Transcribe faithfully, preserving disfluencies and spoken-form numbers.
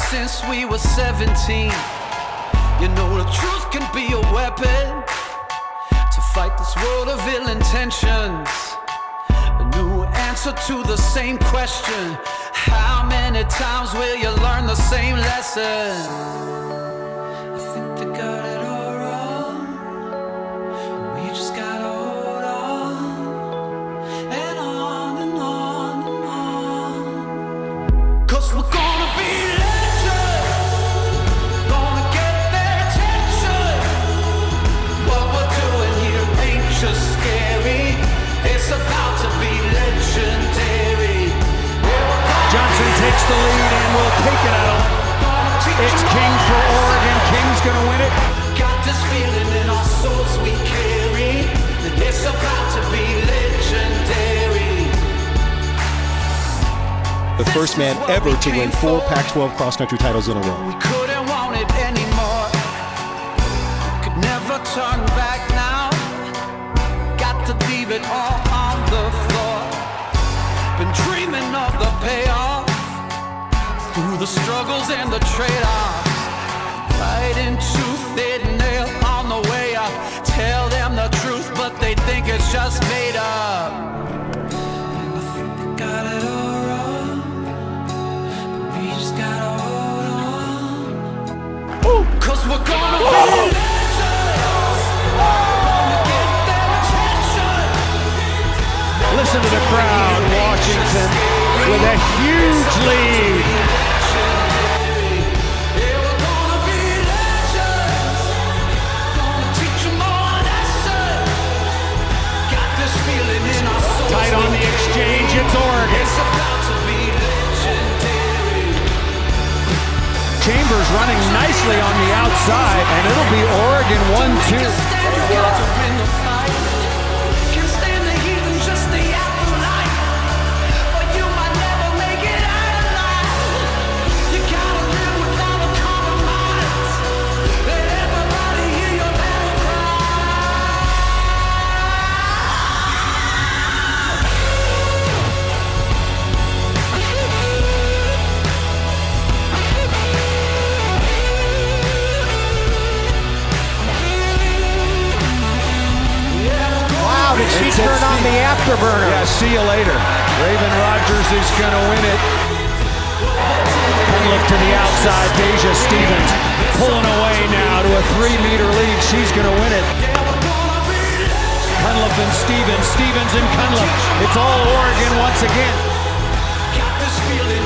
since we were seventeen. You know the truth can be a weapon to fight this world of ill intentions. A new answer to the same question: how many times will you learn the same lesson? I think they got it all wrong. We just gotta hold on and on and on and on. 'Cause we're gonna be legends, gonna get their attention. What we're doing here ain't just scary, it's about to be legendary. Johnson takes the lead and will take it out. It's King for Oregon. King's gonna win it. Got this feeling in our souls we carry, and it's about to be legendary. The first man ever to win four Pac twelve cross-country titles in a row. We couldn't want it anymore. Could never turn back now. Got to leave it all on the floor. Been dreaming of the payoff, through the struggles and the trade-offs. Fighting tooth and nail on the way up. Tell them the truth, but they think it's just made up. I think they got it all wrong, but we just gotta hold on. Ooh. 'Cause we're gonna be legends, gonna get their attention. Listen to the crowd. Washington with a huge lead. Tight on the exchange, it's Oregon. Chambers running nicely on the outside, and it'll be Oregon one two. Did she turn on the afterburner? Yeah, see you later. Raven Rogers is going to win it. Cunliffe to the outside. Deja Stevens pulling away now to a three-meter lead. She's going to win it. Cunliffe and Stevens. Stevens and Cunliffe. It's all Oregon once again. Got this feeling